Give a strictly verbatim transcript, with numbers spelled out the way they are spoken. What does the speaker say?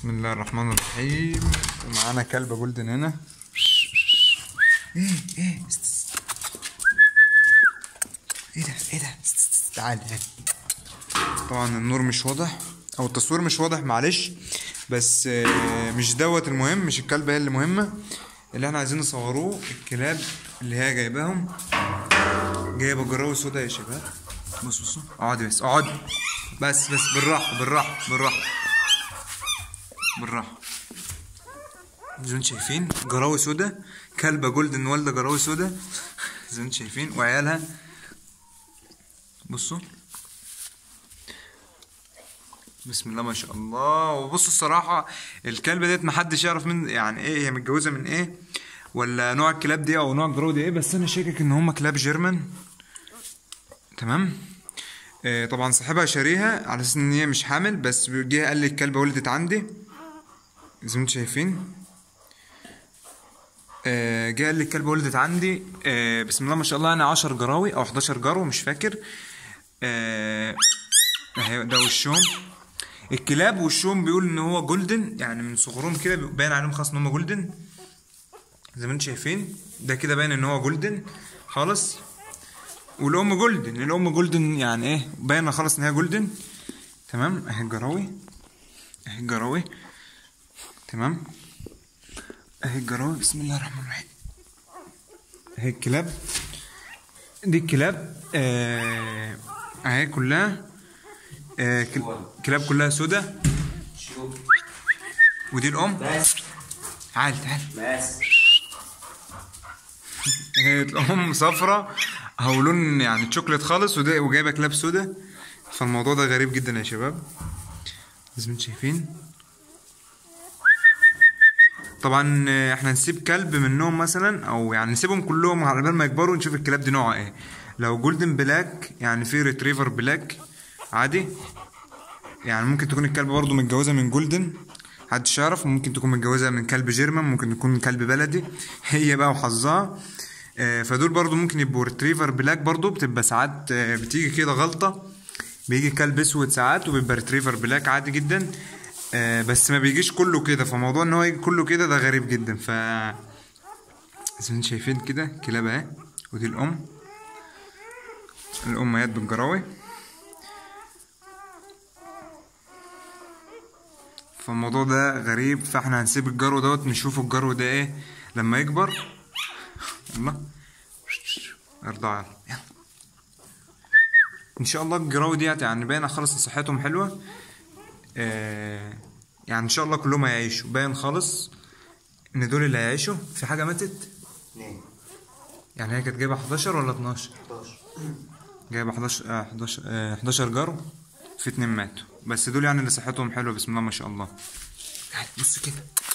بسم الله الرحمن الرحيم. ومعانا كلبة جولدن هنا. ايه ايه ايه ده ايه ده تعالى تعالى. طبعا النور مش واضح او التصوير مش واضح، معلش، بس مش دوت المهم، مش الكلبة هي اللي مهمة. اللي احنا عايزين نصوروه الكلاب اللي هي جايباهم، جايبه جراوي سودا يا شباب. بص بصوا، اقعدي بس اقعدي بس بس بالراحة بالراحة بالراحة بالراحة. زي ما انتم شايفين جراوي سودا، كلبة جولدن والدة جراوي سودا زي ما انتم شايفين، وعيالها بصوا بسم الله ما شاء الله. وبصوا الصراحة الكلبة ديت محدش يعرف من يعني ايه هي متجوزة من ايه، ولا نوع الكلاب دي او نوع الجراوي دي ايه، بس انا شاكك ان هما كلاب جيرمان. تمام. آه طبعا صاحبها شاريها على اساس ان هي مش حامل، بس جه قال لي الكلبة ولدت عندي زي ما انتم شايفين. آه جه قال لي الكلبة ولدت عندي. آه بسم الله ما شاء الله، انا عشر جراوي او حداشر جرو مش فاكر. آه ده وشهم الكلاب، وشهم بيقول ان هو جولدن، يعني من صغرهم كده باين عليهم خلاص ان هم جولدن زي ما انتم شايفين. ده كده باين ان هو جولدن خالص، والام جولدن، الام جولدن يعني ايه باينه خالص ان هي جولدن. تمام. اهي الجراوي اهي الجراوي تمام. اهي الجراوي بسم الله الرحمن الرحيم. اهي الكلاب دي الكلاب آه اهي كلها آه كلاب كلها سودا. ودي الام. تعال تعال. هي الام صفرة او لون يعني شوكليت خالص، وده وجايبه كلاب سودا. فالموضوع ده غريب جدا يا شباب زي ما انتم شايفين. طبعا احنا نسيب كلب منهم مثلا، او يعني نسيبهم كلهم على بال ما يكبروا نشوف الكلاب دي نوعها ايه. لو جولدن بلاك يعني في ريتريفر بلاك عادي، يعني ممكن تكون الكلبة برضو متجوزة من جولدن محدش يعرف، ممكن تكون متجوزة من كلب جيرمان، ممكن تكون من كلب بلدي هي بقى وحظها. فدول برضو ممكن يبقوا ريتريفر بلاك، برضو بتبقى ساعات بتيجي كده غلطة، بيجي كلب اسود ساعات وبيبقى ريتريفر بلاك عادي جدا، بس ما بيجيش كله كده. فموضوع ان هو يجي كله كده ده غريب جدا. ف زي ما انتم شايفين كده كلاب اهي. ودي الام، الامهات بالجراوي. فالموضوع ده غريب، فاحنا هنسيب الجرو دوت نشوف الجرو ده ايه لما يكبر. يلا ارضع يلا ان شاء الله. الجراوي ديت يعني باينه خالص ان صحتهم حلوه. آه يعني ان شاء الله كلهم هيعيشوا، باين خالص ان دول اللي هيعيشوا. في حاجه ماتت يعني، هي كانت جايبه حداشر ولا اتناشر؟ حداشر. جايبه حداشر حداشر حداشر جرو، في اتنين ماتوا، بس دول يعني اللي صحتهم حلوه بسم الله ما شاء الله. تعال بص كده.